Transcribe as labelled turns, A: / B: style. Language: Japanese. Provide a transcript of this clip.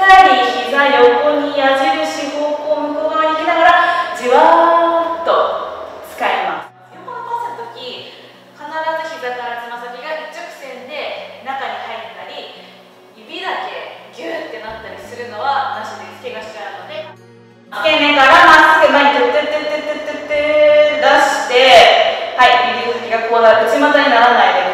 A: り膝横に矢印方向向こう側に行きながらじわーっと使います。横のパスの時、必ず膝からつま先が一直線で中に入ったり、指だけギューってなったりするのはなしです。怪我しちゃうので、付け根からまっすぐ前にトゥットゥットゥットゥットゥットゥ出して、はい、指先がこうなる内股にならないで